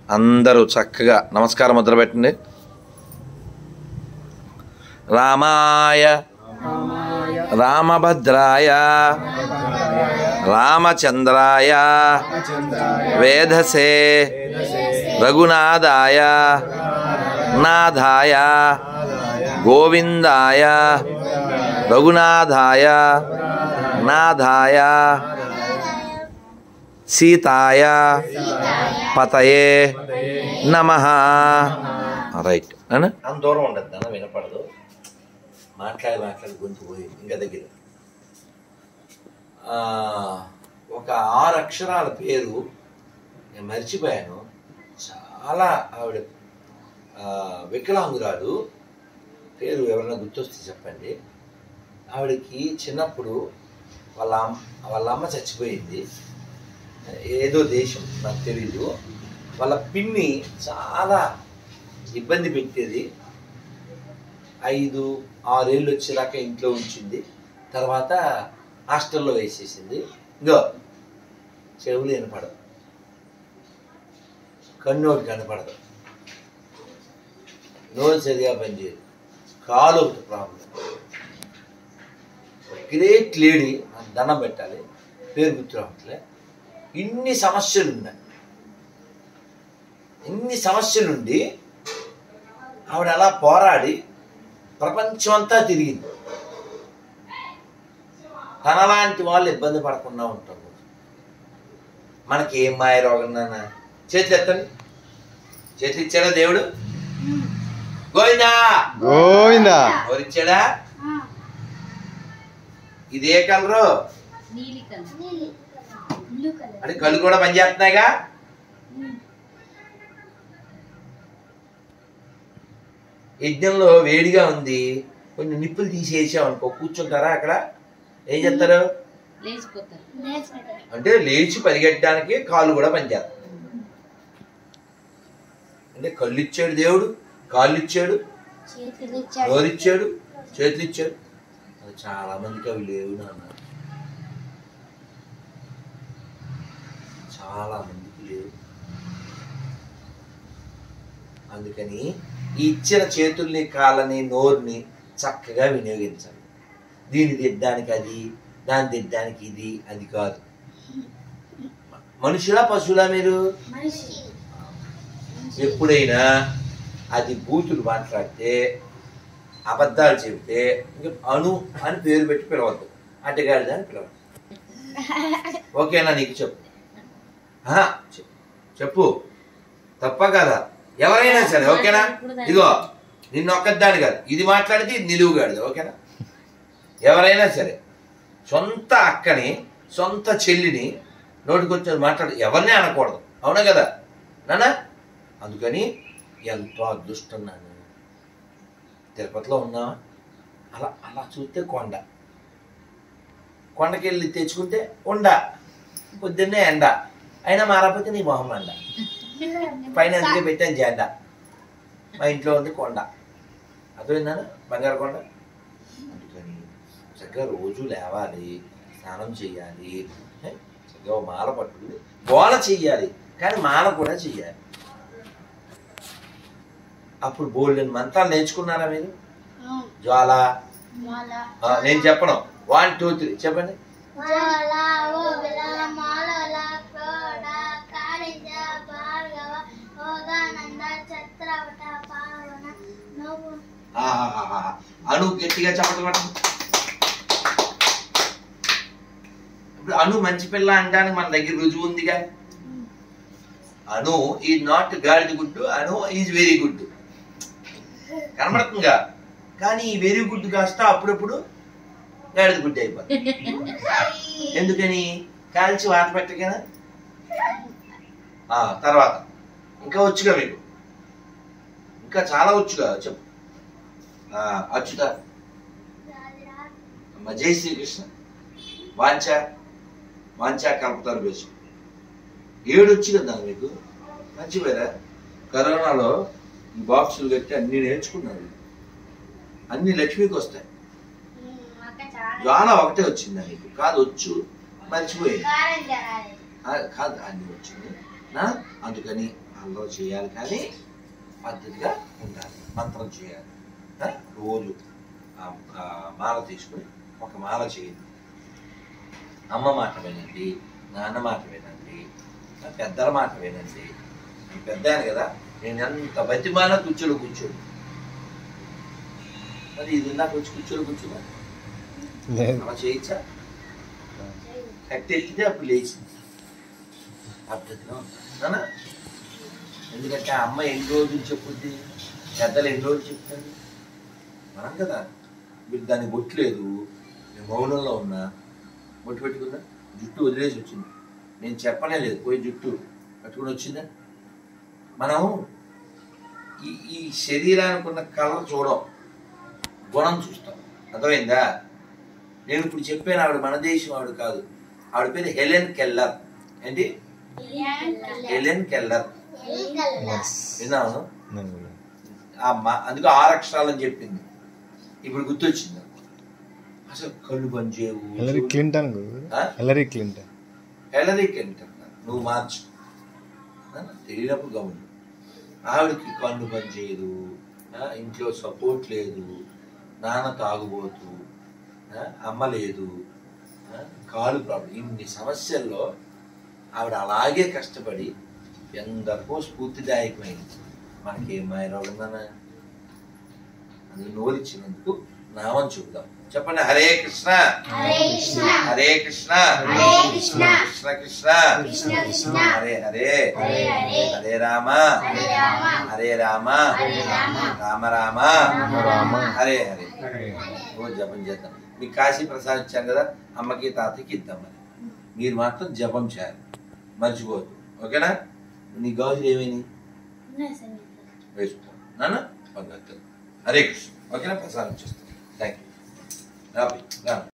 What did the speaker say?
అందరూ చక్కగా నమస్కారం ముద్ర పెట్టండి. రామాయ రామభద్రాయ రామచంద్రాయ వేధసే రఘునాథాయ నాథాయ గోవిందాయ రఘునాథాయ నాథాయ సీతాయ పతయే నమః. రైట్ అన్న అంత దూరం ఉండద్దు అన్న, వినపడదు. మాట్లాడి గొంతు పోయి ఇంకా దగ్గర. ఒక 6 అక్షరాల పేరు నేను మర్చిపోయాను. చాలా ఆవిడ వికలాంగురాలు. పేరు ఎవరైనా గుర్తొస్తే చెప్పండి. ఆవిడకి చిన్నప్పుడు వాళ్ళ అమ్మ చచ్చిపోయింది. ఏదో దేశం నాకు తెలీదు. వాళ్ళ పిన్ని చాలా ఇబ్బంది పెట్టేది. 5-6 ఏళ్ళు వచ్చేదాకా ఇంట్లో ఉంచింది. తర్వాత హాస్టల్లో వేసేసింది. ఇంకో చెవులు వినపడదు, కన్నోటి కనపడదు, నోరు సరిగా పనిచేయదు, కాలు ఒకటి ప్రాబ్లం. గ్రేట్ లేడీ, నాకు దండం పెట్టాలి, పేరు గుర్తురావట్లే. ఇన్ని సమస్యలు ఉన్నాయి. ఇన్ని సమస్యలుండి ఆవిడ అలా పోరాడి ప్రపంచం అంతా తిరిగింది. తనలాంటి వాళ్ళు ఇబ్బంది పడకుండా ఉంటారు. మనకి ఏం మాయ రోగం నాన్న? చేతులు ఎత్తండి. చేతులు ఇచ్చాడా దేవుడు? గోవిందా గోవిందా. ఎవరిచ్చాడా? ఇదే కలరు అంటే కళ్ళు కూడా పనిచేస్తున్నాయిగా. యజ్ఞంలో వేడిగా ఉంది, కొన్ని నిప్పులు తీసేసాం అనుకో, కూర్చుంటారా అక్కడ? ఏం చేస్తారు అంటే లేచి పరిగెట్టడానికి కాళ్ళు కూడా పనిచేస్తారు. అంటే కళ్ళు ఇచ్చాడు దేవుడు, కాళ్ళు ఇచ్చాడు, నోరిచ్చాడు, చేతులు ఇచ్చాడు. అది చాలా మందికి అవి లేవు నాన్న, చాలా మందికి లేవు. అందుకని ఈ ఇచ్చిన చేతుల్ని, కాళ్ళని, నోరుని చక్కగా వినియోగించాలి. దీన్ని తిట్టడానికి అది, దాన్ని తిట్టడానికి ఇది, అది కాదు. మనుషులా పశువులా మీరు? ఎప్పుడైనా అది బూతులు మాట్లాడితే, అబద్ధాలు చెబితే ఇంకా అను అని పేరు పెట్టి పిలవద్దు, అడ్డగాడిద అని పిలవద్దు. ఓకేనా? నీకు చెప్పు, చెప్పు, తప్ప కదా? ఎవరైనా సరే ఓకేనా? ఇదిగో నిన్ను ఒక్కదాని కాదు, ఇది మాట్లాడితే ఇది నిలువుగాడిది. ఓకేనా? ఎవరైనా సరే సొంత అక్కని, సొంత చెల్లిని నోటికొచ్చేది మాట్లాడి ఎవరినే అనకూడదు. అవునా కదా నాన్న? అందుకని ఎంతో అదృష్టం నాన్న. తిరుపతిలో ఉన్నావా? అలా అలా చూస్తే కొండకెళ్ళి తెచ్చుకుంటే ఉండ, పొద్దున్నే ఎండ, అయినా మారకపోతే నీ మొహం అండ. పైన అందుకే పెట్టాను జెండా. మా ఇంట్లో ఉంది కొండ. అర్థమైందా? బంగారు కొండ. అందుకని చక్కగా రోజు లేవాలి, స్నానం చెయ్యాలి, చక్కగా మాల పట్టుకుని గోల చెయ్యాలి. కానీ మాల కూడా చెయ్యాలి. అప్పుడు బోల్డెన్ మంత్రాలు నేర్చుకున్నారా మీరు? జ్వాల, నేను చెప్పను, 1 2 3 చెప్పండి. అను గట్టిగా చెప్పడం. ఇప్పుడు అను మంచి పిల్ల అనడానికి మన దగ్గర రుజువు ఉందిగా. అను ఈజ్ నాట్ గాడిద గుడ్డు, అను ఈజ్ వెరీ గుడ్ కనబడుతుందిగా. కానీ ఈ వెరీ గుడ్ కాస్త అప్పుడప్పుడు గాడిద గుడ్డు అయిపోతుంది. ఎందుకని? కాల్చి వాత పెట్టగా. తర్వాత ఇంకా వచ్చుగా మీకు, ఇంకా చాలా వచ్చుగా. చెప్పు. అచ్యుత, జై శ్రీకృష్ణ, వాంఛా కల్పతరు బేసు, 7 వచ్చు కదా మీకు. మంచిపోయారా? కరోనాలో ఈ బాక్సులు కట్టి అన్ని నేర్చుకున్నారు. అన్ని లక్ష్మికి వస్తాయి. జ్వాల ఒకటే వచ్చిందా నీకు? కాదు, వచ్చు, మర్చిపోయింది. కాదు, అన్ని వచ్చింది. అందుకని అల్లరి చేయాలి కానీ పద్ధతిగా ఉండాలి. మంత్రం చేయాలి. రోజు మాల తీసుకుని ఒక మాల చేయండి. అమ్మ మాట వినండి, నాన్న మాట వినండి, పెద్దల మాట వినండి. నేను పెద్దాను కదా, నేను ఎంత బతిమాన కూర్చోడు కూర్చోడు. మరి ఇది నాకు వచ్చి కూర్చోదా? అలా చేయొచ్చా? కట్టెత్తితే అప్పుడు లేచింది పద్ధతిగా ఉంటాను. ఎందుకంటే అమ్మ ఎన్ని రోజులు చెప్పుద్ది, పెద్దలు ఎన్ని రోజులు చెప్తారు మనం కదా. మీరు దాన్ని బొట్టలేదు, నేను మౌనంలో ఉన్నా, బొట్టు పెట్టుకున్నా, జుట్టు వదిలేసి వచ్చింది, నేను చెప్పనే లేదు, పోయి జుట్టు పట్టుకుని వచ్చిందా. మనం ఈ శరీరానికి ఉన్న కళ చూడం, గుణం చూస్తాం. అర్థమైందా? నేను ఇప్పుడు చెప్పాను, ఆవిడ మన దేశం ఆవిడ కాదు, ఆవిడ పేరు హెలెన్ కెల్లర్. ఏంటి? Helen Keller. విన్నాను. అందుకు 6 అక్షరాలని చెప్పింది. ఇప్పుడు గుర్తొచ్చింది. అసలు కళ్ళు పనిచేయవు. Hillary Clinton. నువ్వు మార్చు, తెలియనప్పుడు గమని. ఆవిడకి కళ్ళు పనిచేయదు, ఇంట్లో సపోర్ట్ లేదు, నాన్న తాగుబోతు, అమ్మ లేదు, కాలు ప్రాబ్లం, ఇన్ని సమస్యల్లో ఆవిడ అలాగే కష్టపడి ఎందరికో స్ఫూర్తిదాయకమైంది. మనకేం మాయరావుందన్నా? అందుకు నోరిచ్చినందుకు నామం చెబుదాం. చెప్పండి. హరే కృష్ణ హరే కృష్ణ కృష్ణ కృష్ణ హరే హరే హరే రామ హరే రామ రామ రామ హరే హరే. రోజు జపం చేద్దాం. మీకు కాశీ ప్రసాదం ఇచ్చాను కదా, అమ్మకి తాతకి ఇద్దాం. మరి మీరు మాత్రం జపం చేయాలి, మర్చిపోవద్దు. ఓకేనా? నీ గాజులు ఏమైనా వేసుకో నాన్న. హరే కృష్ణ. ఓకేనా? ప్రసాదం చేస్తాను. Thank you.